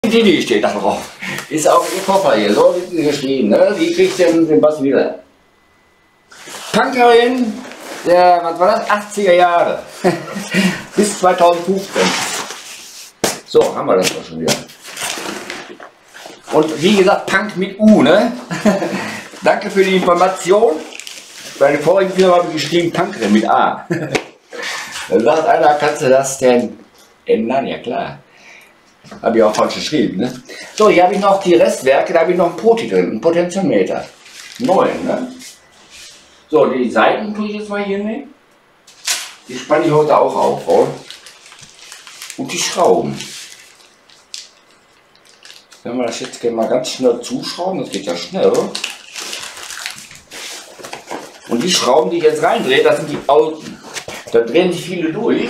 Die steht da drauf. Ist auch ihr Koffer hier, so wird sie geschrieben, ne? Wie kriegt den Bass wieder? Punkerin der, was war das? 80er Jahre. Bis 2015. So, haben wir das doch schon wieder. Und wie gesagt, Punk mit U, ne? Danke für die Information. Bei den vorigen Filmen habe ich geschrieben Punkerin mit A. Dann sagt einer, kannst du das denn ändern? Ja klar. Habe ich auch falsch geschrieben, ne? So, hier habe ich noch die Restwerke, da habe ich noch einen Poti drin, einen Potentiometer. 9, ne? So, die Seiten tue ich jetzt mal hier nehmen. Die spanne ich heute auch auf, oder? Und die Schrauben. Wenn wir das jetzt mal ganz schnell zuschrauben, das geht ja schnell. Und die Schrauben, die ich jetzt reindrehe, das sind die alten. Da drehen sich viele durch.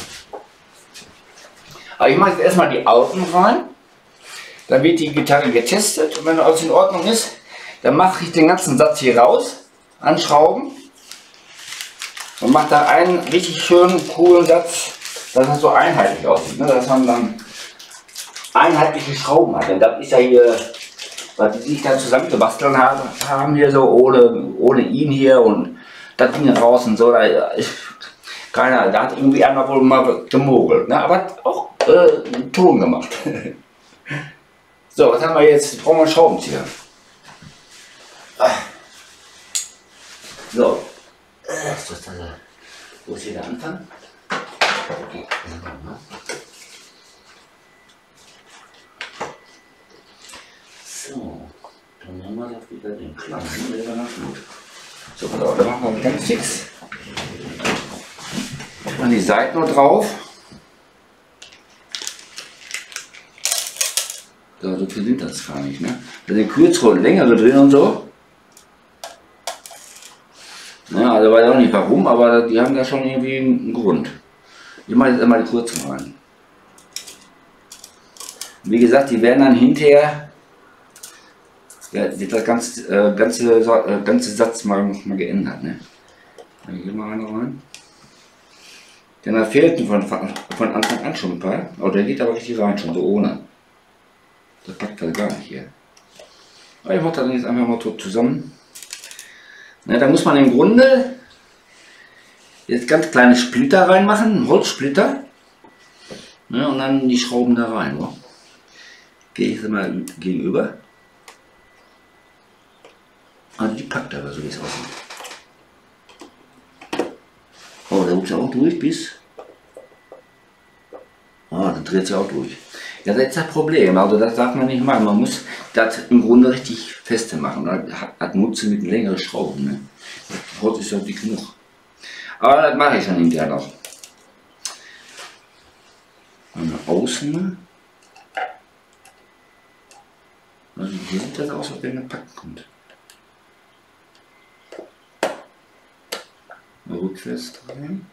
Aber ich mache jetzt erstmal die alten rein. Dann wird die Gitarre getestet und wenn alles in Ordnung ist, dann mache ich den ganzen Satz hier raus an Schrauben und mache da einen richtig schönen, coolen Satz, dass das so einheitlich aussieht, ne? Dass man dann einheitliche Schrauben hat. Denn das ist ja hier, was die sich dann zusammengebastelt haben hier so ohne ihn hier und das Ding raus und so. Da hat irgendwie einer wohl mal gemogelt, ne? Aber auch einen Ton gemacht. So, was haben wir jetzt? Brauchen wir einen Schraubenzieher. So, wo ist hier der Anfang? Okay. So, dann nehmen wir doch wieder den kleinen, der war noch gut. So, pass auf, dann machen wir ganz fix. Dann die Seiten noch drauf. So viel sind das gar nicht, ne? Da sind kürzere und längere drin und so. Ja, also weiß auch nicht warum, aber die haben da schon irgendwie einen Grund. Ich mache jetzt einmal die kurzen rein. Wie gesagt, die werden dann hinterher, ja, wird das ganze Satz mal geändert, ne? Dann gehen wir einer rein. Denn da fehlten von Anfang an schon ein paar, aber der geht aber richtig rein, schon so ohne. Das packt halt gar nicht hier. Aber ich mache das jetzt einfach mal zusammen. Na, da muss man im Grunde jetzt ganz kleine Splitter reinmachen, Holzsplitter. Ja, und dann die Schrauben da rein. So. Gehe ich jetzt mal gegenüber. Also die packt aber so wie es aussieht. Oh, da rutscht ja auch durch bis. Oh, dann dreht sie auch durch. Ja, das ist das Problem, also das darf man nicht machen. Man muss das im Grunde richtig feste machen. Hat Nutze mit längeren Schrauben. Ne? Das Holz ist ja dick genug. Aber das mache ich dann hinterher noch. Eine Außen. Also hier sieht das aus, als wenn ein Pack kommt. Rückwärts drehen.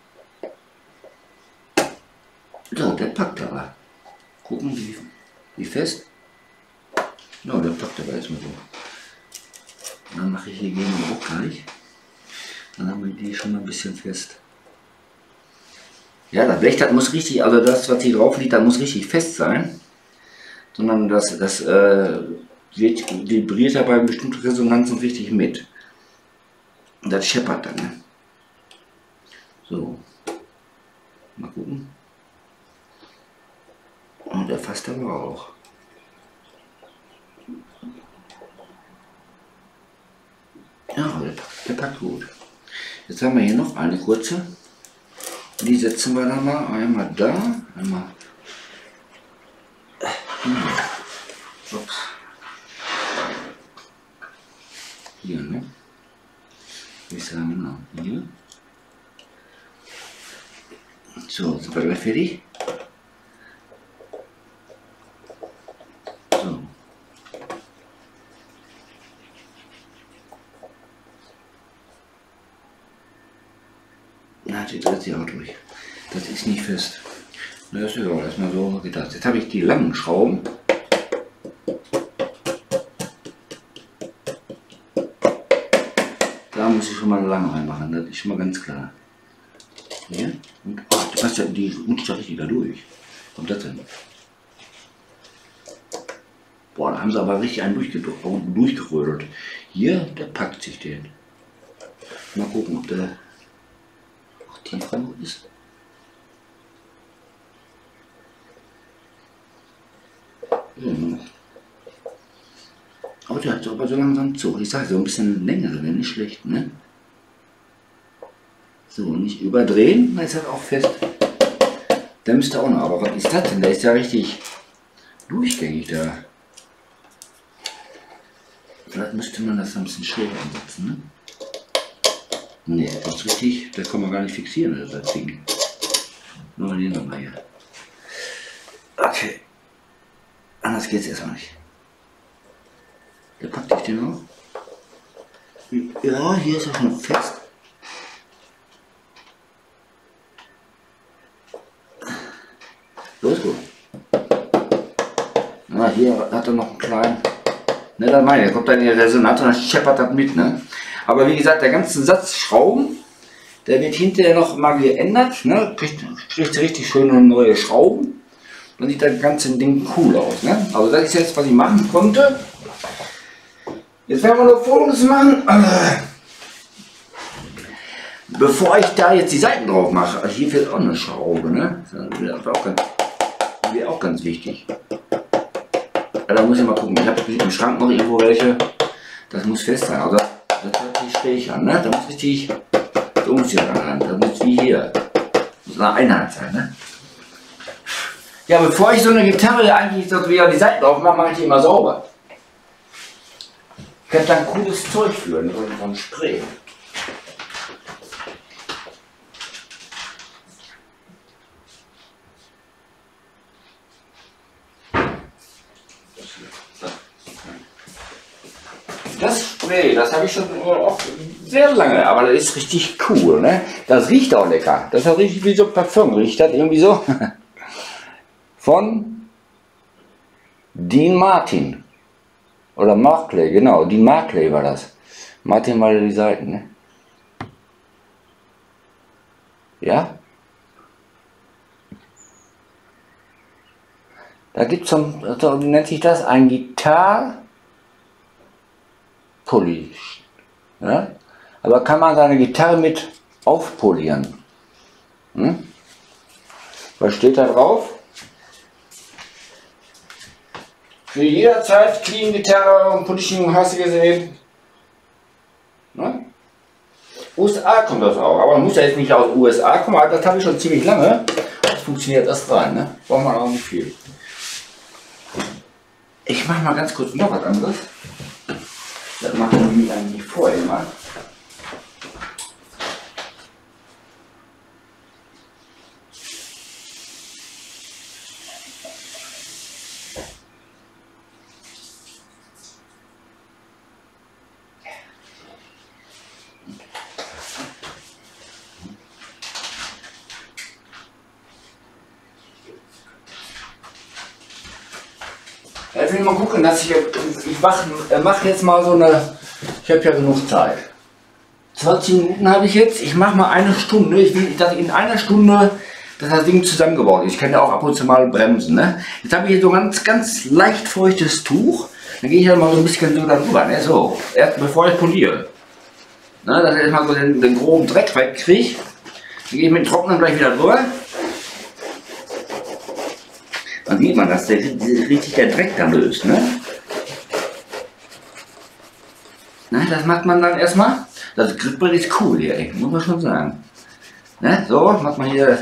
So, der packt aber. Gucken, wie fest. Ja, der packt aber erstmal so. Und dann mache ich hier gegen den auch gleich. Dann haben wir die schon mal ein bisschen fest. Ja, das Blech, das muss richtig, also das, was hier drauf liegt, das muss richtig fest sein. Sondern das vibriert ja bei bestimmten Resonanzen richtig mit. Und das scheppert dann. Ne? So. Mal gucken. Und der fasst aber auch. Ja, der packt gut. Jetzt haben wir hier noch eine kurze. Die setzen wir dann mal einmal da, einmal. Ups. Hier, ne? Wie ist der genau? Hier. So, sind wir gleich fertig. So. Na, die dreht sich auch durch. Das ist nicht fest. Das ist ja erstmal so gedacht. Jetzt habe ich die langen Schrauben. Da muss ich schon mal lang reinmachen, das ist schon mal ganz klar. Hier. Und oh, die rutscht ja richtig da durch. Kommt das denn? Boah, da haben sie aber richtig einen durchgerödelt. Hier, der packt sich den. Mal gucken, ob der auch tief genug ist. Aber der hat so langsam zu. Ich sage so ein bisschen länger, wäre nicht schlecht, ne? So, nicht überdrehen, dann ist das auch fest. Der müsste auch noch, aber was ist das denn? Der ist ja richtig durchgängig da. Vielleicht müsste man das ein bisschen schräg ansetzen, ne? Ne, das ist richtig, das kann man gar nicht fixieren, das Ding. Nur den nochmal hier. Okay. Anders geht es jetzt auch nicht. Der packt dich den auch. Ja, hier ist er schon fest. Los, gut. Na, hier hat er noch einen kleinen. Ne, dann meine, der kommt dann in der Resonator und dann scheppert das mit, ne? Aber wie gesagt, der ganze Satz Schrauben, der wird hinterher noch mal geändert, ne? Kriegt richtig schöne neue Schrauben. Dann sieht das ganze Ding cool aus, ne? Also das ist jetzt, was ich machen konnte. Jetzt werden wir noch Folgendes machen. Bevor ich da jetzt die Seiten drauf mache, also hier fehlt auch eine Schraube, ne? Das wäre auch ganz wichtig. Ja, da muss ich mal gucken. Ich habe im Schrank noch irgendwo welche. Das muss fest sein. Also das hört sich schräg an, ne? Da muss richtig. So muss ich ran. Das muss wie hier. Muss eine Einheit sein, ne? Ja, bevor ich so eine Gitarre eigentlich so wieder die Seiten drauf mache, mache ich die immer sauber. Ich könnte da ein cooles Zeug führen, so ein Spray. Das Spray, das habe ich schon auch sehr lange, aber das ist richtig cool, ne? Das riecht auch lecker. Das hat richtig wie so Parfum, riecht das irgendwie so. Von Dean Martin. Oder Markley, genau, Dean Markley war das. Martin mal die Seiten, ne? Ja? Da gibt es so, wie nennt sich das? Ein Gitarre Polish. Ja? Aber kann man seine Gitarre mit aufpolieren. Hm? Was steht da drauf? Für jederzeit Clean Gitarre und Polishing, hast du gesehen? Ne? USA kommt das auch, aber man muss ja jetzt nicht aus USA kommen, aber das habe ich schon ziemlich lange. Das funktioniert erst rein, ne? Braucht man auch nicht viel. Ich mache mal ganz kurz noch was anderes. Das machen wir eigentlich vorher mal. Ich will mal gucken, dass ich mache jetzt mal so eine, ich habe ja genug Zeit. 20 Minuten habe ich jetzt, ich mache mal eine Stunde, ich will, dass in einer Stunde das Ding zusammengebaut ist. Ich kann ja auch ab und zu mal bremsen. Ne? Jetzt habe ich hier so ein ganz leicht feuchtes Tuch, dann gehe ich ja mal so ein bisschen so darüber, ne? So, erst bevor ich poliere. Ne? Dass ich erstmal so den groben Dreck wegkriege, dann gehe ich mit dem Trocknen gleich wieder drüber. Dann sieht man, dass der richtig der Dreck da löst. Ne? Na, das macht man dann erstmal. Das Griffbrett ist cool hier, ey, muss man schon sagen. Ne? So, macht man hier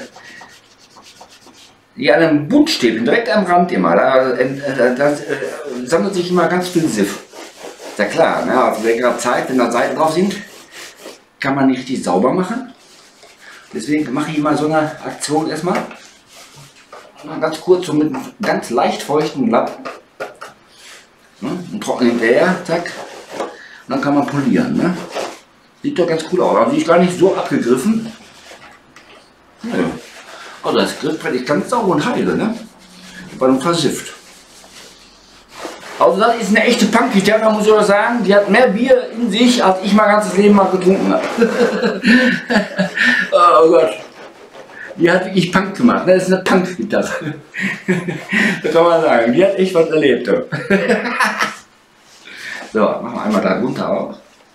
an einem Buntstäbchen, direkt am Rand immer. Da sammelt sich immer ganz viel Siff. Ist ja klar, ne? Auf längerer Zeit, wenn da Seiten drauf sind, kann man nicht richtig sauber machen. Deswegen mache ich mal so eine Aktion erstmal. Ganz kurz, so mit einem ganz leicht feuchten Lappen. Ne? Und trocknen hinterher, zack. Und dann kann man polieren. Ne? Sieht doch ganz cool aus. Also die ist gar nicht so abgegriffen. Ja. Also das Griffbrett ist ganz sauber und heile. Ne? Bei einem versifft. Also das ist eine echte Punk-Gitarre, muss ich auch sagen. Die hat mehr Bier in sich, als ich mein ganzes Leben mal getrunken habe. Oh Gott. Die hat wirklich Punk gemacht, ne? Das ist eine Punk-Gitarre. Das kann man sagen, die hat echt was erlebt. So, machen wir einmal da runter auch.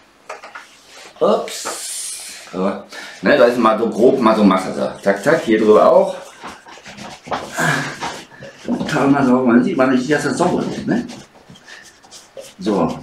Ups. So. Ne, da ist mal so grob mal so Masse. So. Zack, zack, hier drüber auch. Total mal sauber, man sieht nicht, dass das sauber ist. Ne? So.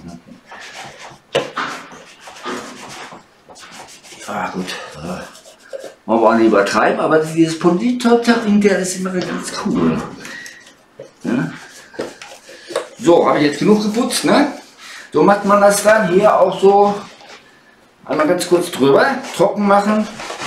Ah, gut. So. Wollen wir auch nicht übertreiben, aber dieses Politik-Ring, der ist immer ganz cool. Ja. So, habe ich jetzt genug geputzt, ne? So macht man das dann hier auch so. Einmal ganz kurz drüber, trocken machen.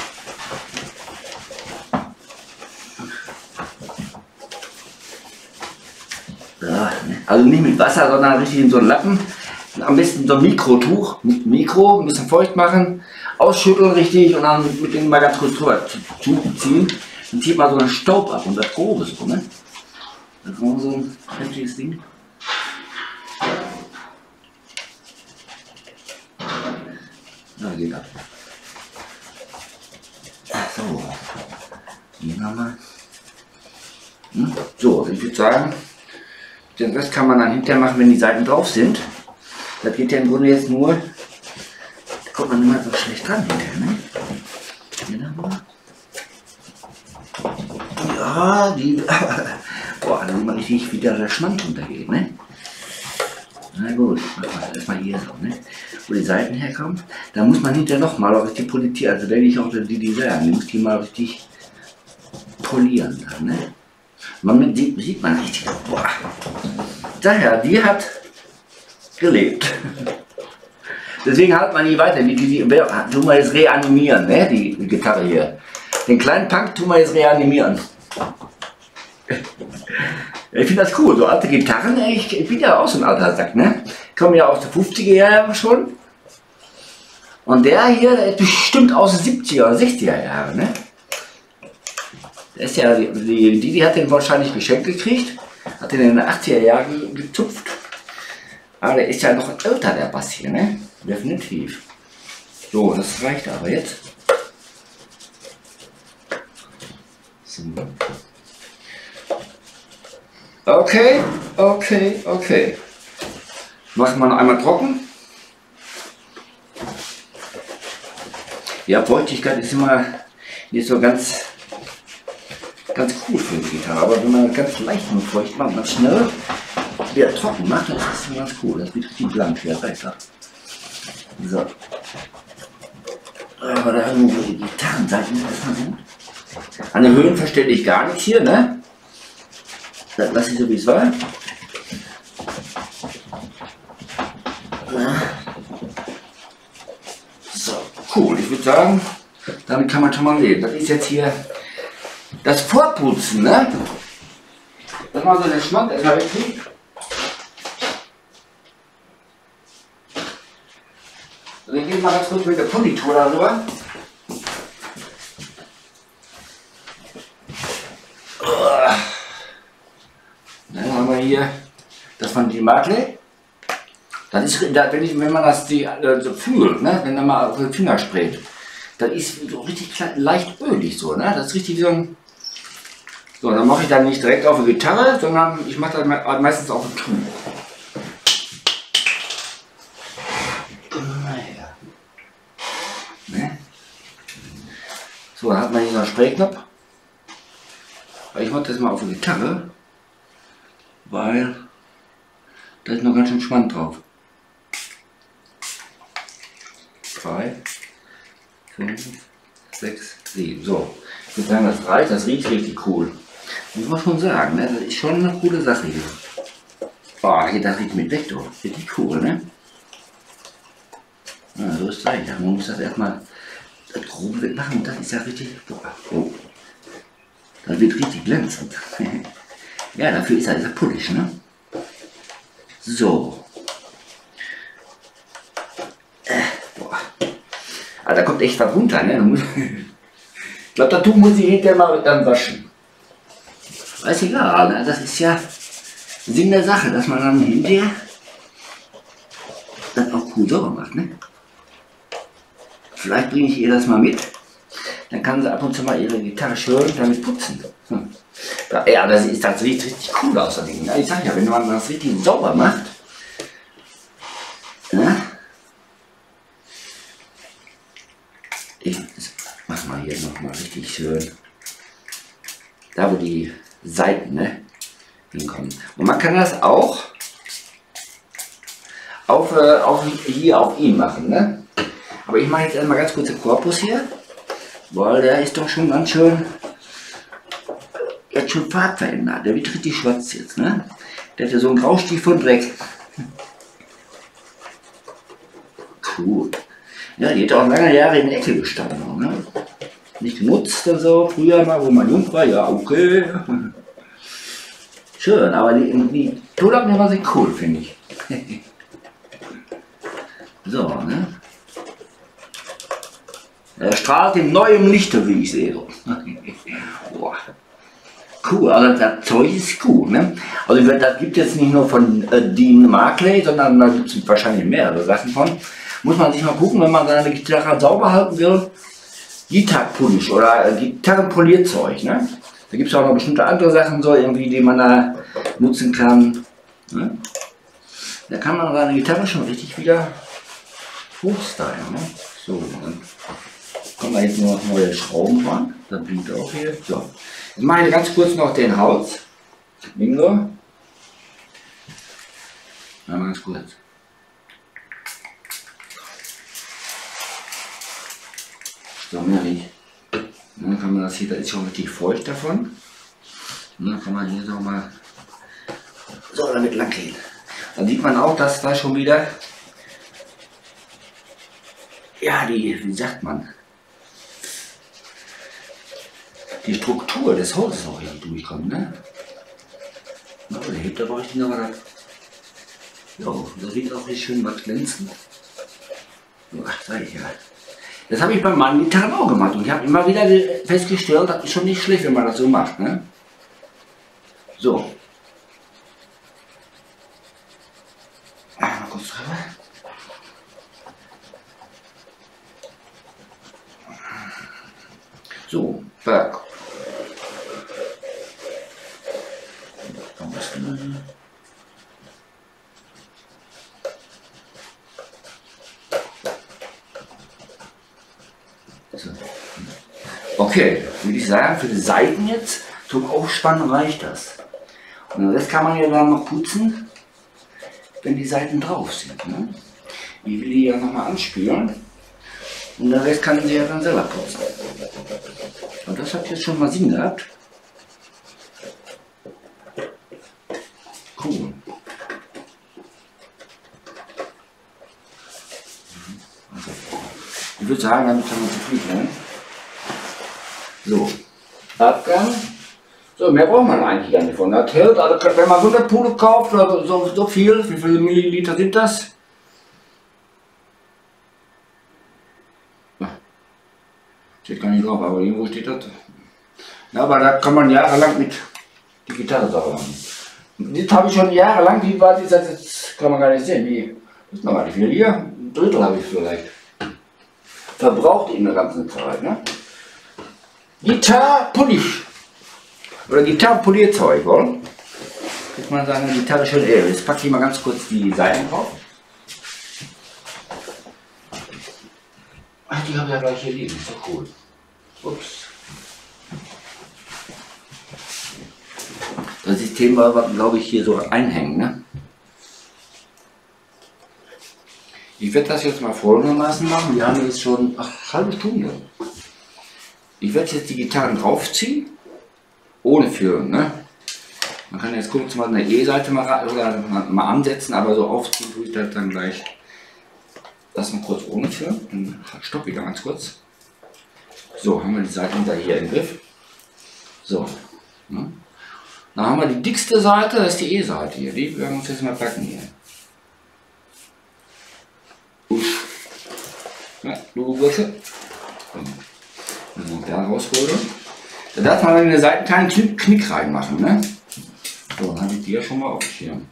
Ja, also nicht mit Wasser, sondern richtig in so einen Lappen. Am besten so ein Mikrotuch, Mikro, ein bisschen feucht machen, ausschütteln richtig und dann mit dem mal ganz kurz drüber ziehen. Dann zieht man so einen Staub ab und das Grobe so, ne? Das ist so ein heftiges Ding. Ja, geht ab. So, hier nochmal. So, ich würde sagen, den Rest kann man dann hinterher machen, wenn die Seiten drauf sind. Das geht ja im Grunde jetzt nur, da kommt man immer so schlecht dran hinterher, ne? Hier nochmal. Ja, die, boah, da sieht man richtig, wie der Schmand runtergeht, ne? Na gut, erstmal hier so, ne? Wo die Seiten herkommen. Da muss man hinterher nochmal auch richtig polieren, also denke ich auch, die sagen, die muss die mal richtig polieren dann, ne? Man sieht man richtig, boah. Daher, die hat gelebt. Deswegen hat man die weiter, tun wir jetzt reanimieren, ne? Die Gitarre hier. Den kleinen Punk tun wir jetzt reanimieren. Ich finde das cool, so alte Gitarren, ich bin ja auch so ein alter Sack, ne? Ich komme ja aus den 50er Jahren schon. Und der hier, der ist bestimmt aus den 70er oder 60er Jahren, ne? Der ist ja, die hat den wahrscheinlich geschenkt gekriegt, hat den in den 80er Jahren gezupft. Aber der ist ja noch älter, der Bass hier, ne? Definitiv. So, das reicht aber jetzt. So. Okay, okay, okay. Machen wir noch einmal trocken. Ja, Feuchtigkeit ist immer nicht so ganz cool für die Gitarre, aber wenn man ganz leicht und feucht macht, man schnell wieder trocken macht, das ist immer ganz cool. Das wird richtig blank, ja, weiter. So. Aber da haben wir die Gitarrenseiten erstmal gut. An den Höhen verstelle ich gar nichts hier, ne? Das lasse ich so wie es war. So, cool. Ich würde sagen, damit kann man schon mal leben. Das ist jetzt hier das Vorputzen, ne? Das mal so den Schmand erstmal wegkriegen. Und dann gehen wir mal ganz kurz mit der Politur darüber. Dann haben wir hier das von die Marke. Das ist, wenn man das so fühlt, ne? Wenn man mal auf den Finger sprayt, das ist so richtig leicht ölig so, ne? Das ist richtig so ein. So, dann mache ich dann nicht direkt auf die Gitarre, sondern ich mache das meistens auf den Tuch. Ne? So, dann hat man hier so einen Sprayknopf. Ich mache das mal auf die Gitarre, weil da ist noch ganz schön Schmand drauf. 3, 5, 6, 7. So, ich würde sagen, das reicht, das riecht richtig cool. Muss man schon sagen, ne? Das ist schon eine coole Sache hier. Boah, hier das riecht mit weg, doch. Richtig cool, ne? Ja, so ist es eigentlich. Man muss das erstmal das Grobe wegmachen. Das ist ja richtig. Boah, oh. Das wird richtig glänzend. Ja, dafür ist er dieser Polish, ne? So. Boah. Ah, da kommt echt was runter, ne? Ich glaube, das Tuch muss ich hinterher mal dann waschen. Weiß egal, ne? Das ist ja Sinn der Sache, dass man dann hinterher das auch cool sauber macht, ne? Vielleicht bringe ich ihr das mal mit. dann kann sie ab und zu mal ihre Gitarre schön damit putzen. Ja, das sieht richtig cool aus, das Ding. Ja, ich sag ja, wenn man das richtig sauber macht, ja, ich mach mal hier nochmal richtig schön, da wo die Seiten, ne, hinkommen. Und man kann das auch hier auf ihn machen, ne? Aber ich mache jetzt erstmal ganz kurz den Korpus hier, weil der ist doch schon ganz schön, jetzt schon farbverändert. Der wird richtig schwarz jetzt, ne? Der hat ja so einen Graustief von Dreck. Cool. Ja, die hat auch lange Jahre in der Ecke gestanden, ne? Nicht genutzt und so, früher mal, wo man jung war, ja, okay. Schön, aber die Tonabnehmer war sehr cool, finde ich. So, ne? Er strahlt in neuem Lichte, wie ich sehe. Boah. Cool, also das Zeug ist cool, ne? Also das gibt es jetzt nicht nur von Dean Markley, sondern da gibt es wahrscheinlich mehrere Sachen von. Muss man sich mal gucken, wenn man seine Gitarre sauber halten will. Gitarrenpolish oder Gitarrenpolierzeug, ne? Da gibt es auch noch bestimmte andere Sachen, so irgendwie, die man da nutzen kann. Ne? Da kann man seine Gitarre schon richtig wieder hochstylen, ne? So, dann kommen wir jetzt nur noch neue Schrauben ran. Das blinkt auch hier. So. Ich mache ganz kurz noch den Hals. Bingo. Mal ganz kurz. So, mehr nicht. Dann kann man das hier, da ist schon richtig feucht davon. Und dann kann man hier so mal so damit lang gehen. Dann sieht man auch, dass da schon wieder, ja, wie sagt man, die Struktur des Holzes auch hier durchkommt, ne? Na, der hebt aber richtig noch was. Jo, da sieht auch nicht schön was glänzen. So, sag ich ja. Das habe ich bei meinen Gitarren auch gemacht und ich habe immer wieder festgestellt, das ist schon nicht schlecht, wenn man das so macht, ne? So. Mal kurz drüber. So, Berg. So. Okay, würde ich sagen, für die Seiten jetzt zum Aufspannen reicht das. Und das kann man ja dann noch putzen, wenn die Seiten drauf sind. Ne? Ich will die ja nochmal anspülen und den Rest kann sie ja dann selber putzen. Und das hat jetzt schon mal Sinn gehabt. Cool. Also, ich würde sagen, damit kann man zufrieden sein. So, Abgang. So, mehr braucht man eigentlich gar nicht von. Das hält, also wenn man 100 Pudel kauft, oder so viel, wie viele Milliliter sind das? Steht gar nicht drauf, aber irgendwo steht das. Ja, aber da kann man jahrelang mit die Gitarre sauber machen. Das habe ich schon jahrelang, wie war das jetzt, kann man gar nicht sehen. Wie, das ist noch gar nicht viel hier, ein Drittel habe ich vielleicht. Verbraucht in der ganzen Zeit, ne? Gitarrenpolish. Oder Gitarrenpolierzeug, oder? Kriegt man seine Gitarre schön. Jetzt packe ich mal ganz kurz die Seiten drauf. Ach, die habe ich ja gleich hier liegen, ist doch cool. Ups. Das System war, glaube ich, hier so einhängen, ne? Ich werde das jetzt mal folgendermaßen machen. Wir haben jetzt schon eine halbe Stunde. Ich werde jetzt die Gitarren draufziehen, ohne Führen, ne? Man kann jetzt kurz mal eine E-Seite mal ansetzen, aber so aufziehen tue ich das dann gleich. Das mal kurz ohne Führen. Dann stopp wieder ganz kurz. So, haben wir die Seiten da hier im Griff. So. Ne? Dann haben wir die dickste Seite, das ist die E-Seite hier. Die werden wir uns jetzt mal packen hier. Ja, du Bursche. Da rausholen. Da darf man in der Seite keinen Knick reinmachen, ne? So, dann habe ich die ja schon mal auf dem Schirm.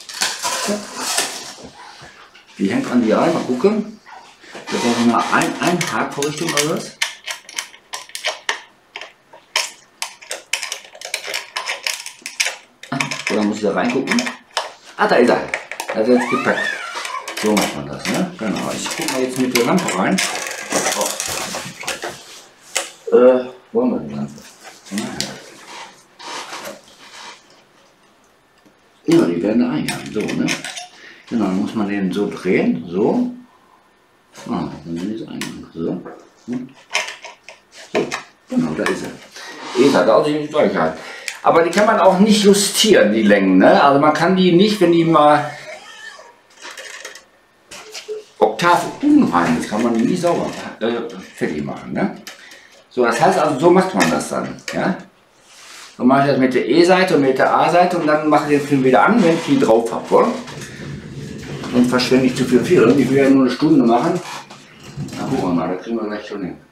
Die hängt an die ein, mal gucken. Da brauchen wir eine Haarvorrichtung oder was. man muss da reingucken. Ah, da ist er. Da ist er jetzt gepackt. So macht man das, ne? Genau. Ich gucke mal jetzt mit der Lampe rein. Wo haben wir die Lampe? Ja, die werden da eingehangen. So, ne? Genau, dann muss man den so drehen. So. Ah, dann ist es eingehangen. So. So. Genau, da ist er. Hat auch die Gleichheit. Aber die kann man auch nicht justieren, die Längen, ne? Also man kann die nicht, wenn die mal Oktav unrein ist, kann man die nicht sauber fertig machen, ne? So, das heißt also, so macht man das dann, ja? So mache ich das mit der E-Seite und mit der A-Seite und dann mache ich den Film wieder an, wenn ich die drauf habe. Dann verschwende ich zu viel Film. Ich will ja nur eine Stunde machen. Na, gucken wir mal, da kriegen wir gleich schon hin.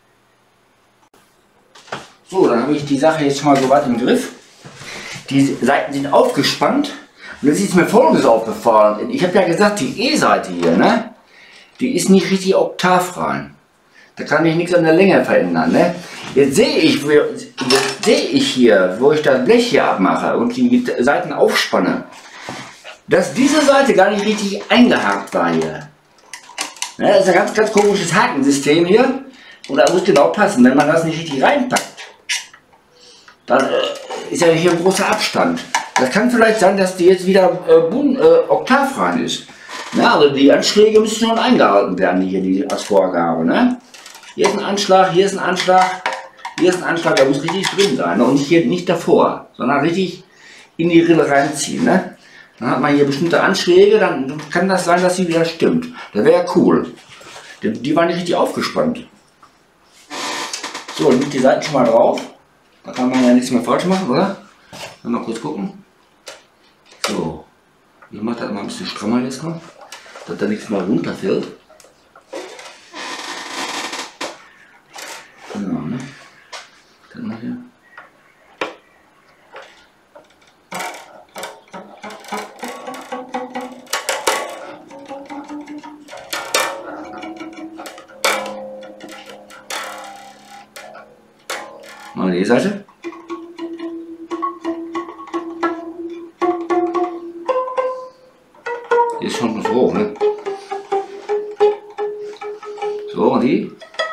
So, dann habe ich die Sache jetzt schon mal so weit im Griff. Die Seiten sind aufgespannt und jetzt ist mir Folgendes aufgefallen. Ich habe ja gesagt, die E-Seite hier, ne, die ist nicht richtig oktavrein. Da kann ich nichts an der Länge verändern. Ne? Jetzt sehe ich hier, wo ich das Blech hier abmache und die Seiten aufspanne, dass diese Seite gar nicht richtig eingehakt war hier. Ne, das ist ein ganz komisches Hakensystem hier und da muss genau passen, wenn man das nicht richtig reinpackt. Dann ist ja hier ein großer Abstand. Das kann vielleicht sein, dass die jetzt wieder oktavrein ist. Na, also die Anschläge müssen schon eingehalten werden, die als Vorgabe. Ne? Hier ist ein Anschlag, hier ist ein Anschlag, hier ist ein Anschlag, der muss richtig drin sein. Ne? Und nicht davor, sondern richtig in die Rille reinziehen. Ne? Dann hat man hier bestimmte Anschläge, dann kann das sein, dass sie wieder stimmt. Das wäre cool. Die waren nicht richtig aufgespannt. So, dann liegt die Seiten schon mal drauf. Da kann man ja nichts mehr falsch machen, oder? Mal kurz gucken. So, ich mache das mal ein bisschen strammer jetzt noch, dass da nichts mehr runterfällt. Genau, ne? Dann mal hier. Mal die Seite. Die ist schon so hoch, ne? So, und die.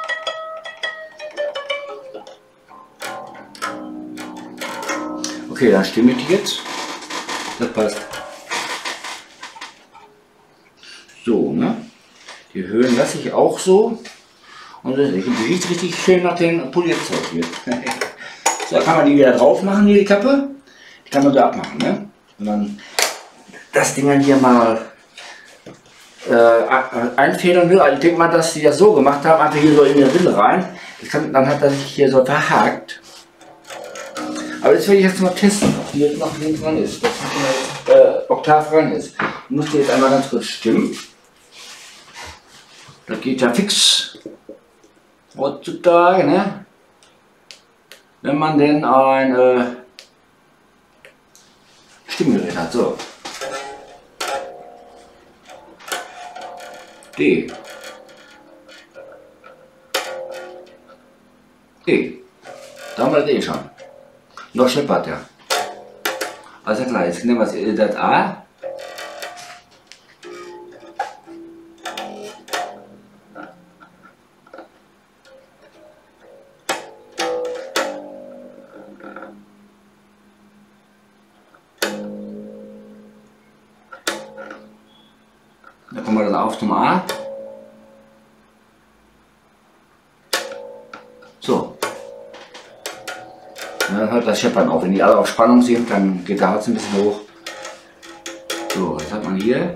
Okay, dann stimme ich die jetzt. Das passt. So, ne? Die Höhen lasse ich auch so. Und das riecht richtig schön nach dem Polierzeug hier. So, da kann man die wieder drauf machen, hier die Kappe. Die kann man da abmachen, ne? Wenn man das Ding dann hier mal einfedern will. Also ich denke mal, dass die das so gemacht haben, einfach hier so in die Rille rein. Dann hat das sich hier so verhakt. Aber das werde ich jetzt mal testen, ob die jetzt noch links dran ist. Dass die Oktav ran ist. Ich muss die jetzt einmal ganz kurz stimmen. Das geht ja fix. Heutzutage, ne? Wenn man denn ein Stimmgerät hat, so. D. E. Da haben wir das E schon. Noch scheppert er. Also klar, jetzt nehmen wir das A. Da kommen wir dann auf zum A. So. Und dann hört das Scheppern auf. Wenn die alle auf Spannung sind, dann geht der Hals ein bisschen hoch. So, jetzt hat man hier.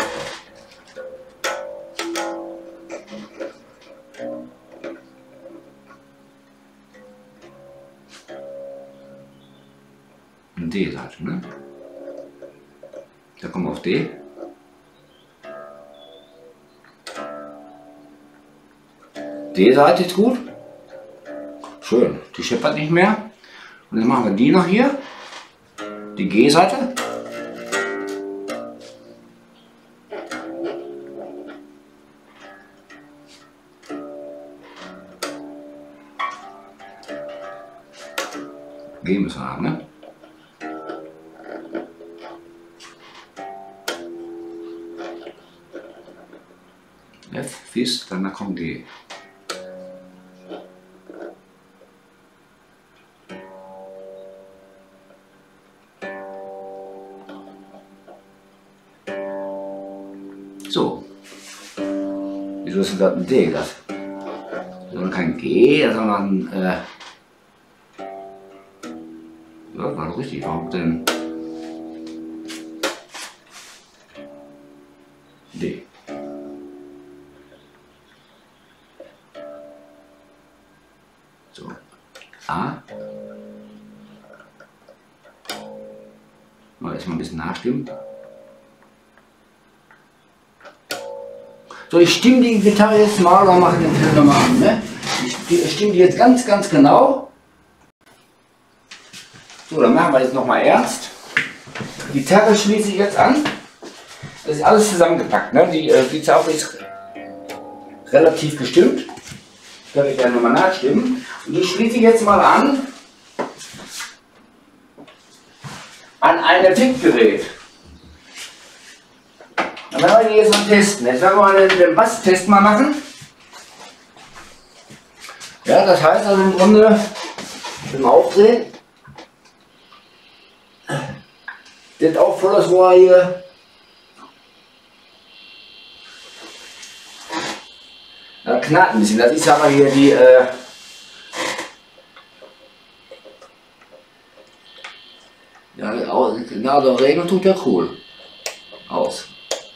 Eine D-Seite, ne? Da kommen wir auf D. D-Seite ist gut. Schön. Die scheppert nicht mehr. Und jetzt machen wir die noch hier. Die G-Seite. G müssen wir haben, ne? F, Fis, dann kommt G. So. Wieso ist denn das ein D? Das ist kein G, sondern ja, war doch richtig. Warum denn D? So. A. Mal erstmal ein bisschen nachstimmen. So, ich stimme die Gitarre jetzt mal oder mache den Film nochmal an. Ne? Ich stimme die jetzt ganz genau. So, dann machen wir jetzt nochmal ernst. Die Gitarre schließe ich jetzt an. Das ist alles zusammengepackt. Ne? Die Gitarre ist relativ gestimmt. Das werde ich gerne nochmal nachstimmen. Und die schließe ich jetzt mal an ein Effektgerät. Dann werden wir die jetzt mal testen. Jetzt werden wir mal den Basstest mal machen. Ja, das heißt also im Grunde, im Aufdrehen, das auch volles Rohr hier. Da knarrt ein bisschen. Das ist aber hier die ja, genau, der Regen tut ja cool aus.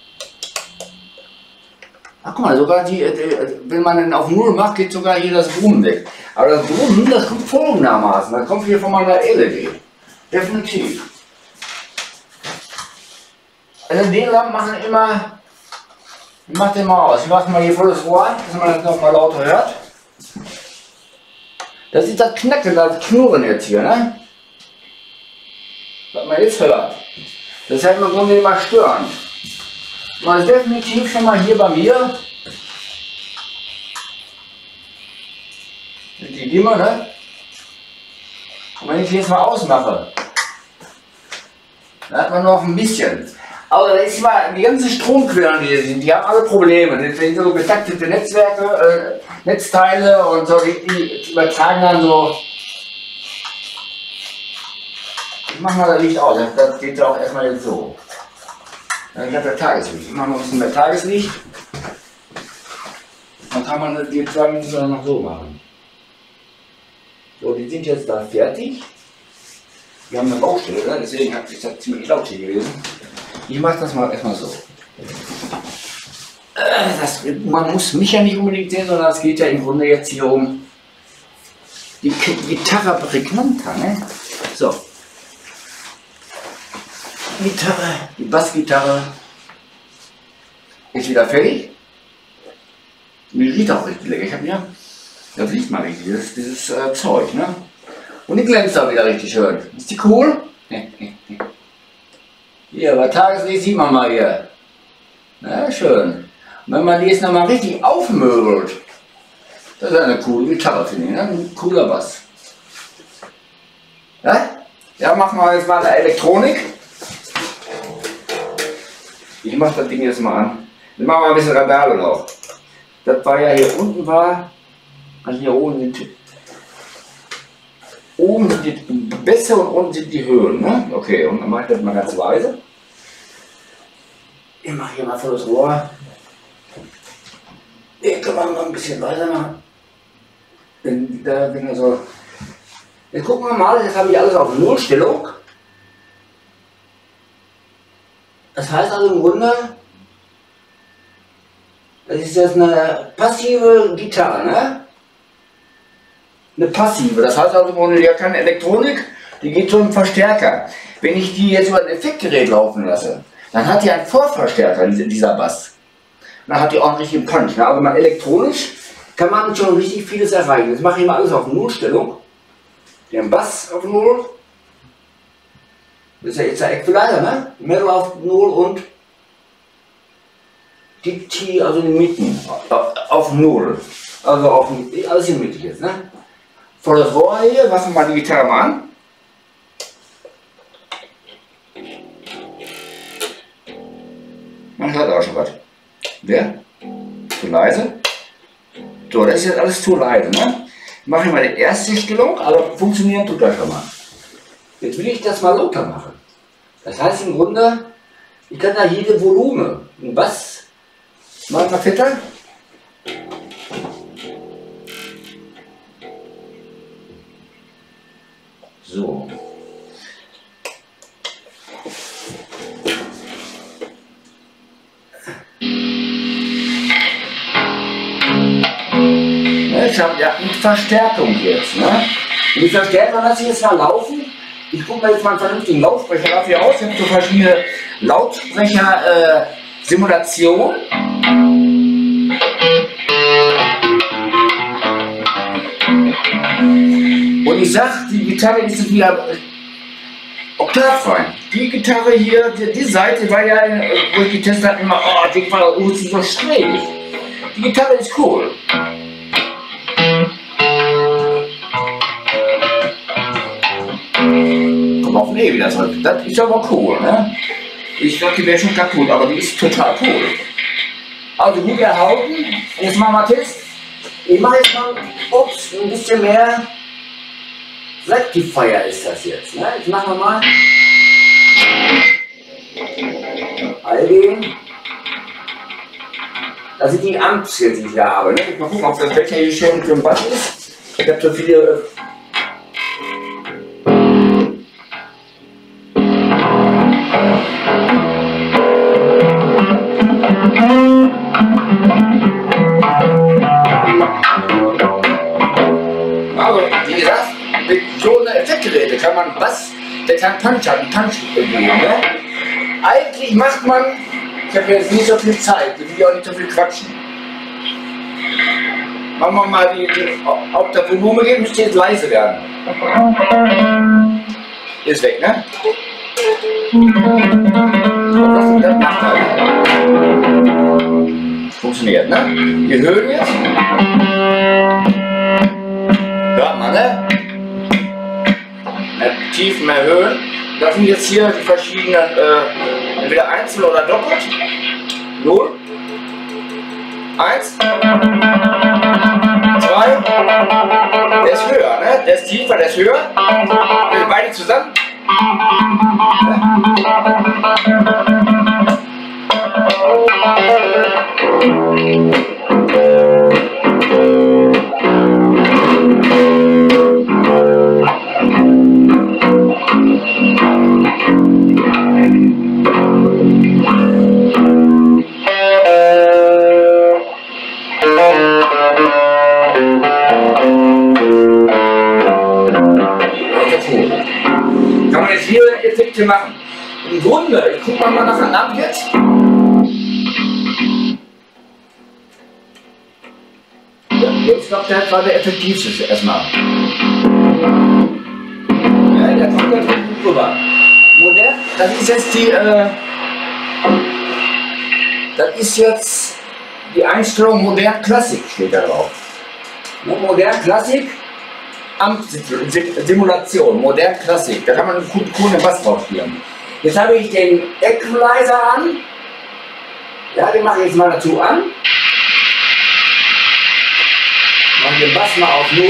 Ach guck mal, sogar wenn man den auf Null macht, geht sogar hier das Brummen weg. Aber das Brummen, das kommt folgendermaßen. Das kommt hier von meiner LED. Definitiv. Also den Lampen machen immer, ich mach den mal aus. Ich mach mal hier volles Rohr, dass man das noch mal lauter hört. Das ist das Knacken, das Knurren jetzt hier, ne? Was man jetzt hört. Das heißt, man kann den mal stören. Man ist definitiv schon mal hier bei mir. Die Dimmer, ne? Und wenn ich jetzt mal ausmache, dann hat man noch ein bisschen. Aber da ist mal die ganzen Stromquellen, die haben alle Probleme. Das sind so getaktete Netzwerke, Netzteile und so, die übertragen dann so. Ich mach mal das Licht aus, das geht ja auch erstmal jetzt so. Ich habe ja Tageslicht. Ich mache noch ein bisschen mehr Tageslicht. Dann kann man die zwei Minuten noch so machen. So, die sind jetzt da fertig. Wir haben eine Baustelle, ne? Deswegen ist das ziemlich laut hier gewesen. Ich mache das mal erstmal so. Man muss mich ja nicht unbedingt sehen, sondern es geht ja im Grunde jetzt hier um die Gitarre prägnanter. Ne? So. Gitarre, die Bassgitarre ist wieder fertig. Die riecht auch richtig lecker. Ich habe ja, das riecht mal richtig, dieses Zeug, ne? Und die glänzt auch wieder richtig schön. Ist die cool? Hier, bei Tageslicht sieht man mal hier. Na, schön. Und wenn man die jetzt nochmal richtig aufmöbelt, das ist eine coole Gitarre, finde ich, ne? Ein cooler Bass. Ja? Ja, machen wir jetzt mal eine Elektronik. Ich mache das Ding jetzt mal an. Dann machen wir ein bisschen Randale noch. Das war ja hier unten also hier oben sind die Bässe und unten sind die Höhen. Ne? Okay, und dann mache ich das mal ganz leise. Ich mache hier mal volles Rohr. Den können wir mal ein bisschen leiser machen. Also jetzt gucken wir mal, jetzt habe ich alles auf Nullstellung. Das heißt also im Grunde, das ist jetzt eine passive Gitarre, ne? Eine passive, das heißt also im Grunde, die hat keine Elektronik, die geht zum Verstärker. Wenn ich die jetzt über ein Effektgerät laufen lasse, dann hat die einen Vorverstärker, dieser Bass. Dann hat die auch einen richtigen Punch. Ne? Aber elektronisch kann man schon richtig vieles erreichen. Jetzt mache ich mal alles auf Nullstellung. Den Bass auf Null. Das ist ja jetzt der Equalizer, ne? Metal auf 0 und die T, also die Mitten, auf 0. Also auf alles hier mittig jetzt, ne? Volles Rohr hier, lassen wir mal die Gitarre mal an. Man hört auch schon was. Wer? zu leise. So, das ist jetzt alles zu leise. Ne? Mache ich mal die erste Stellung, aber funktionieren tut das schon mal. Jetzt will ich das mal lauter machen. Das heißt im Grunde, ich kann da jede Volumen. Und was machen wir fetter? So. Ich habe ja eine Verstärkung jetzt. Ne? Und die Verstärkung lasse ich jetzt mal laufen. Ich gucke mir jetzt mal einen vernünftigen Lautsprecher dafür aus. Ich habe so verschiedene Lautsprecher-Simulationen. Und ich sage, die Gitarre ist wieder oktavfrei. Die Gitarre hier, die Seite war ja, wo ich getestet habe, immer, oh, die war so schräg. Die Gitarre ist cool. Komm auf, nee, wieder zurück. Das ist aber cool, ne? Ich glaube, die wäre schon kaputt, aber die ist total cool. Also gut erhalten. Jetzt machen wir einen Test. Ich mache jetzt mal, ups, ein bisschen mehr. Rectifier ist das jetzt, ne? Jetzt machen wir mal. Allgehen. Das sind die Amps jetzt, die ich hier habe, ne? Mal gucken, ob das welcher hier schön für ein Bass ist. Ich habe so viele. Also, wie gesagt, mit so einer Effektgeräte kann man Bass, der kann Punch haben, Punch geben. Ne? Eigentlich macht man, ich habe jetzt nicht so viel Zeit, ich will auch nicht so viel quatschen. Machen wir mal auf das Volumen geht, müsste jetzt leise werden. Ist weg, ne? Das macht halt. Funktioniert, ne? Wir hören jetzt. Hört man, ne? Mehr tief, mehr Höhen. Das sind jetzt hier die verschiedenen, entweder einzeln oder doppelt. 0, 1, 2. Der ist höher, ne? Der ist tiefer, der ist höher. Beide zusammen. Kann man jetzt hier Effekte machen. Im Grunde, ich gucke mal nach einem Amp jetzt. Ich glaube, der war der effektivste erstmal. Ja, der kommt ganz gut rüber. Modern, das ist jetzt die, das ist jetzt die Einstellung Modern Klassik, steht da drauf. Modern Klassik. Simulation, Modern Klassik, da kann man einen coolen Bass drauf spielen. Jetzt habe ich den Equalizer an. Ja, den mache ich jetzt mal dazu an. Mache den Bass mal auf 0.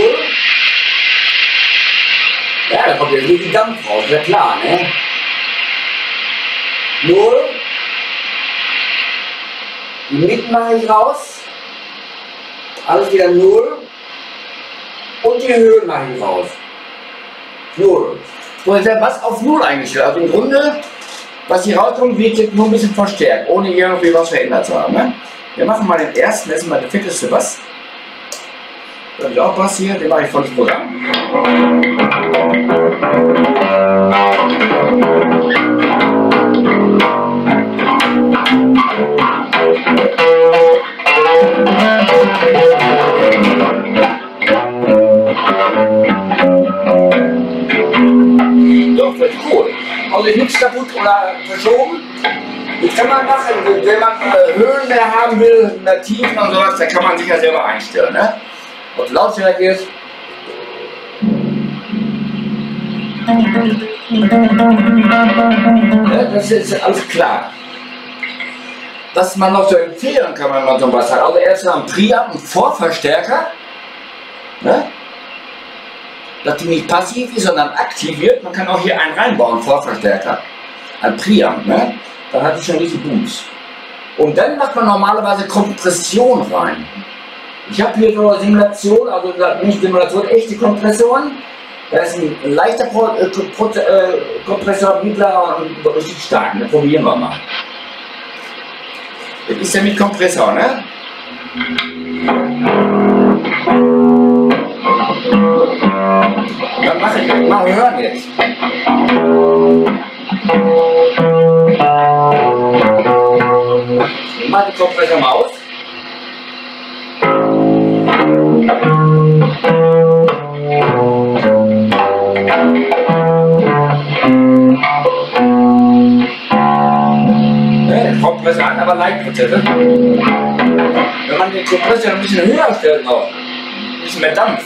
Ja, da kommt jetzt richtig Dampf raus, ja klar, ne? 0. Die Mitten mache ich raus. Alles wieder 0. Und die Höhen mache ich raus. 0. So, ist der Bass auf 0 eingestellt. Also im Grunde, was hier rauskommt, wird jetzt nur ein bisschen verstärkt, ohne irgendwie was verändert zu haben. Ne? Wir machen mal den ersten, das ist mal der fetteste Bass. Da ist auch Bass hier, den mache ich volles Programm. Doch, das ist cool. Also ist nichts kaputt oder verschoben. Das kann man machen, wenn man Höhen mehr haben will, mehr Tiefen und sowas, da kann man sich ja selber einstellen. Ne? Ob Lautstärke ist. Ja, das ist alles klar. was man noch so empfehlen kann, wenn man sowas hat. Also erstmal ein Preamp, ein Vorverstärker, ne? Dass die nicht passiv ist, sondern aktiv wird. Man kann auch hier einen reinbauen, Vorverstärker. Ein Preamp, ne? Dann hat es schon richtig Boost. Und dann macht man normalerweise Kompression rein. Ich habe hier so Simulation, also nicht Simulation, echte Kompressoren. Da ist ein leichter Kompressor, mittlerer und richtig stark. Das probieren wir mal. Das ist ja mit Kompressor, ne? Dann mache ich mal hören jetzt. Ich mache den Kompressor mal aus. Kompressor an, aber Leitprozesse. Wenn man den Kompressor ein bisschen höher stellt noch, ein bisschen mehr Dampf.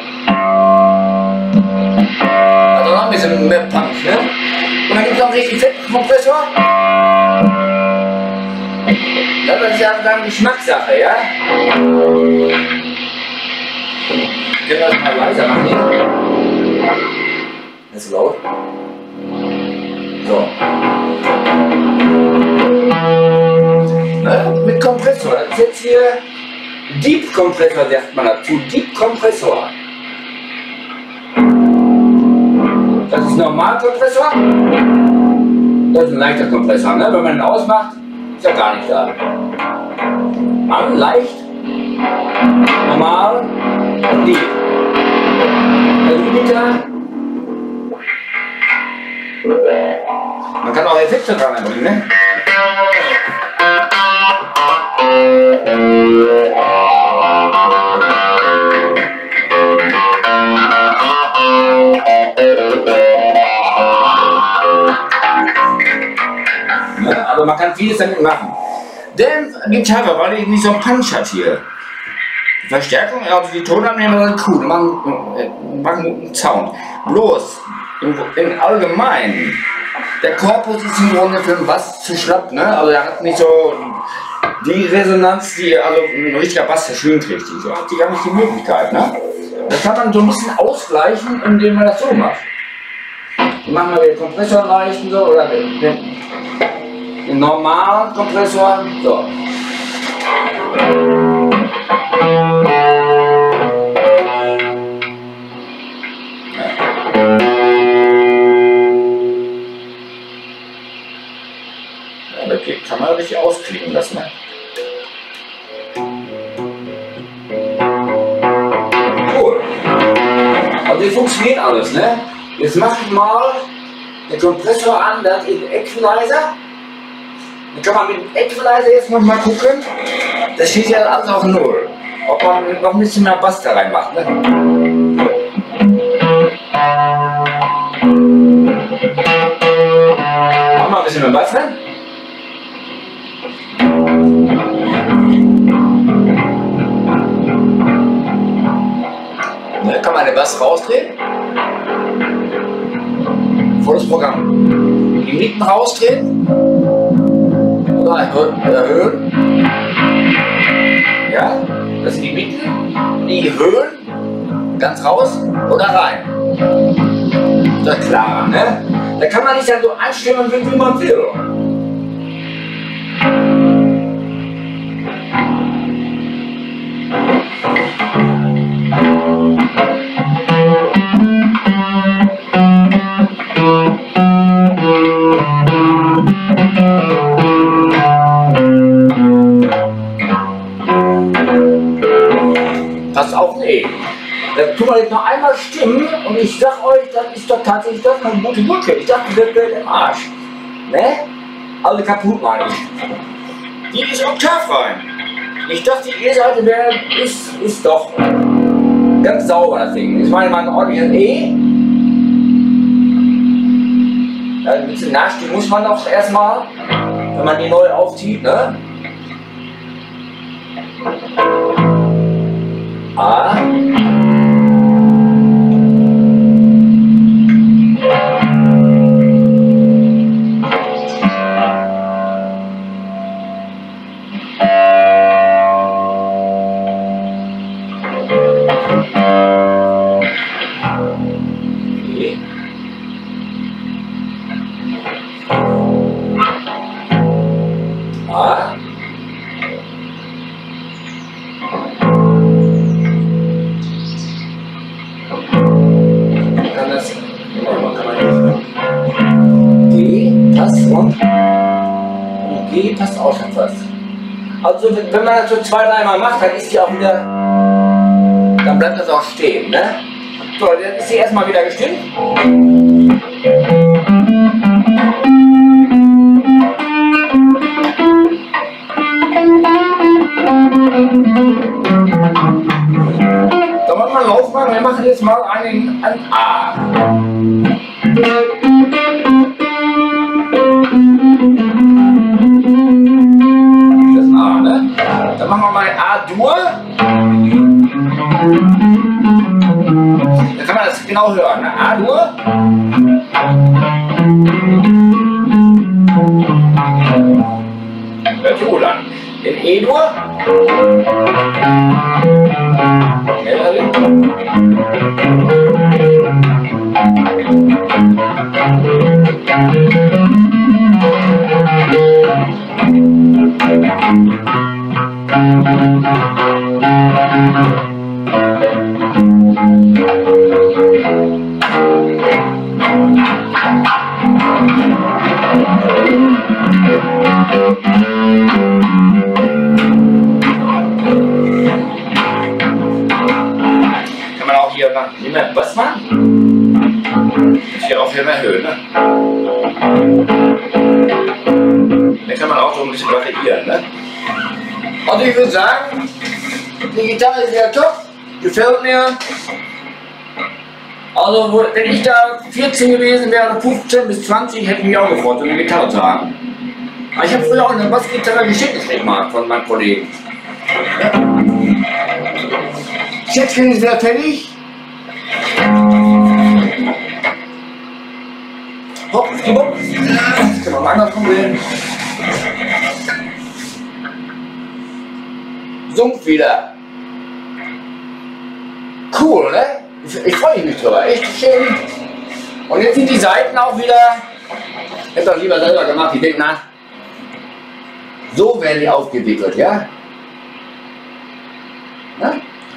Also noch ein bisschen mehr Punch, ne? Und dann gibt es noch einen richtig fetten Kompressor. Das ist ja dann Geschmackssache, ja? Ich kann das mal leiser machen. Das ist laut. So. Mit Kompressor. Das ist jetzt hier Deep Kompressor, sagt man dazu. Deep Kompressor. Das ist Normalkompressor. Das ist ein leichter Kompressor. Ne? Wenn man ihn ausmacht, ist er gar nicht da. An, leicht, normal und deep. Der Limiter. Man kann auch Effekte dran bringen, ne? Also man kann vieles damit machen. Denn Gitarre, weil ich nicht so einen Punch hat hier. Verstärkung, also die Tonabnehmer sind cool, machen guten Sound. Bloß, im Allgemeinen, der Korpus ist im Grunde für den Bass zu schlapp, ne? Also er hat nicht so die Resonanz, die also ein richtiger Bass verschwingt richtig. So hat die gar nicht die Möglichkeit, ne? Das kann man so ein bisschen ausgleichen, indem man das so macht. Machen wir den Kompressor leichten so, oder den normalen Kompressor, so. Kann man richtig ausklingen lassen. Ne? Cool. Also hier funktioniert alles. Ne? Jetzt mache ich mal den Kompressor an, das ist ein Equalizer. Dann kann man mit dem Equalizer jetzt noch mal gucken. Das steht ja alles auf 0. Ob man noch ein bisschen mehr Bass da rein macht. Ne? Machen wir ein bisschen mehr Bass rein. Da kann man den Bass rausdrehen. Volles Programm. Die Mitten rausdrehen. Oder erhöhen. Ja, das sind die Mitten. Die Höhen. Ganz raus oder rein. Das ist klar, ne? Da kann man nicht dann so einstimmen, wie man will. Passt auf, nee. Da tun wir jetzt noch einmal stimmen und ich sag euch, das ist doch tatsächlich das eine gute Brücke. Ich dachte, das wäre im Arsch. Ne? Also kaputt meine ich. Die ist oktavrein. Ich dachte, die E-Seite wäre, ist doch ganz sauber das Ding. Ich meine, man ordentliches E. Ein bisschen nachstimmen muss man doch erstmal, wenn man die neu aufzieht, ne? A. A. Kann das, G passt und G passt auch schon fast. Also wenn man das so 2-3 Mal macht, dann ist die auch wieder, dann bleibt das auch stehen, ne? So, dann ist sie erstmal wieder gestimmt. Da wollen wir Laufbahn, wir machen jetzt mal einen an A. Das ist A, ne? Dann machen wir mal A-Dur. Da kann man das genau hören, ne? A-Dur. Hört sich gut an. In E-Dur. Kann man auch hier nicht mehr was machen? Hier auch mehr Höhe, ne? Da kann man auch so ein bisschen variieren, ne? Also ich würde sagen, die Gitarre ist ja top, gefällt mir. Also wenn ich da 14 gewesen wäre, 15 bis 20, hätte ich mich auch gefreut, so eine Gitarre zu haben. Aber ich habe früher auch eine Bassgitarre geschickt mal von meinem Kollegen. Schätzchen ist wieder fertig. Hopp, hopp. Das kann man mal andersrum sehen. Sumpf wieder. Cool, ne? Ich freue mich drüber, echt schön. Und jetzt sind die Seiten auch wieder. Ich hätte doch lieber selber gemacht, ich denke nach. So werden die aufgewickelt, ja? Na?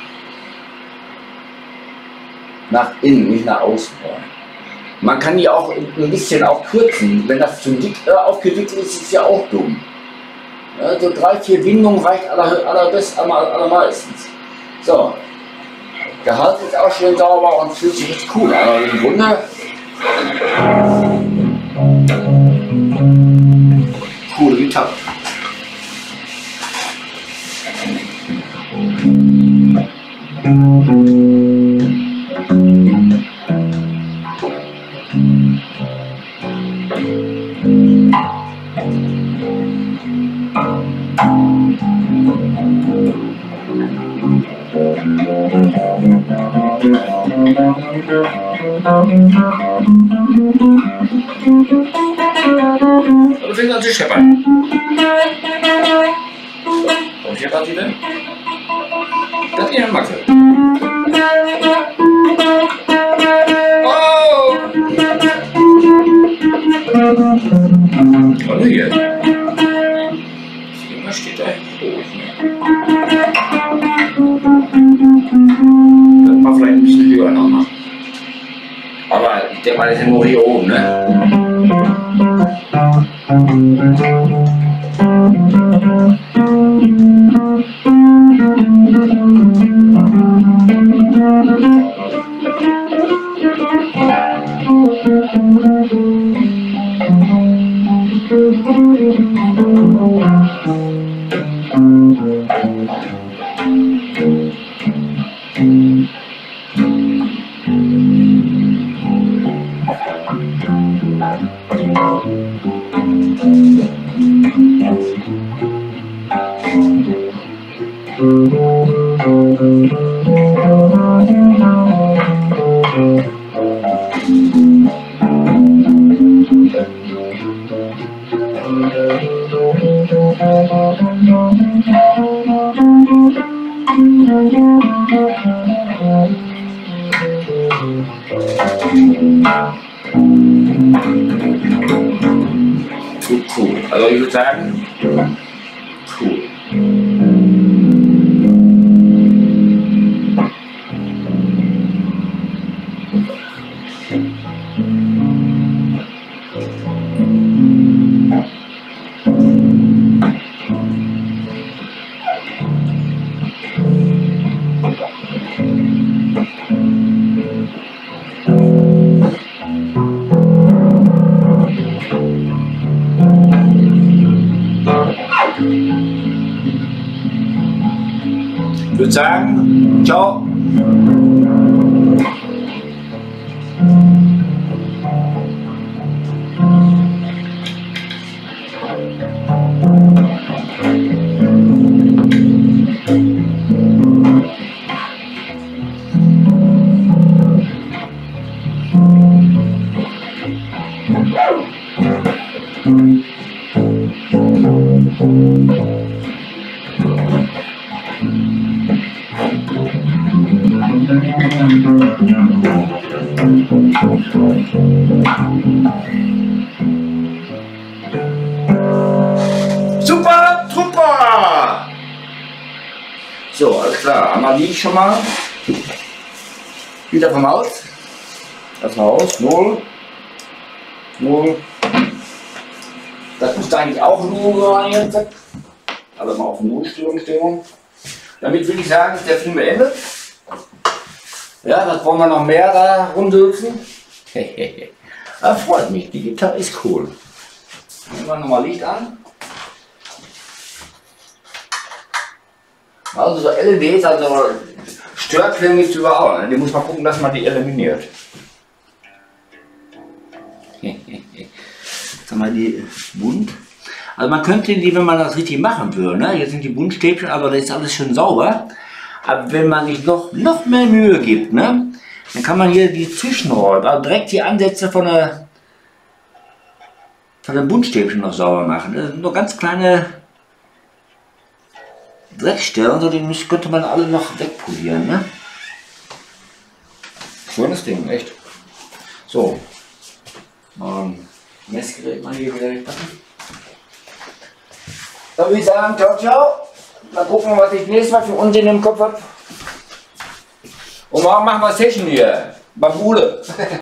Nach innen, nicht nach außen. Man kann die auch ein bisschen auch kürzen. Wenn das zu dick aufgewickelt ist, ist es ja auch dumm. Ja, so 3-4 Windungen reicht allermeistens. So. Der Hals ist auch schön sauber und fühlt sich echt cool an. Also im Grunde coole Gitarre. Also fängt an zu scheppern. Und hier war sie denn? Das ist eine Macke. Oh! Und hier. Irgendwas steht da hoch. Das war vielleicht ein bisschen höher noch machen. Aber ich denke mal, das ist nur hier oben, ne? Cool. Also ich würde sagen, Ich würde sagen, ciao. Super, super! So, alles klar. Einmal liege ich schon mal. Wieder vom Haus. Erstmal raus. 0. 0. Das müsste eigentlich auch 0 sein jetzt. Aber mal auf 0 Stimmung. Damit will ich sagen, ist der Film beendet. Ja, das wollen wir noch mehr da rumdürfen. Das freut mich, die Gitarre ist cool. Nehmen wir nochmal Licht an. Also so LEDs, also Störquellen gibt es überall. Ne? Die muss man gucken, dass man die eliminiert. Sag mal, die bunt. Also man könnte die, wenn man das richtig machen würde, ne? Jetzt sind die Buntstäbchen, aber das ist alles schön sauber. Aber wenn man sich noch mehr Mühe gibt, ne? Dann kann man hier die Zwischenräume, also direkt die Ansätze von den Buntstäbchen noch sauber machen. Das sind nur ganz kleine Dreckstellen, so die könnte man alle noch wegpolieren. Ne? Schönes Ding, echt. So, Messgerät mal hier wieder wegpacken. Dann würde ich sagen, ciao, ciao. Mal gucken, was ich nächstes Mal für Unsinn im Kopf habe. Und morgen machen wir Session hier, beim Uhle.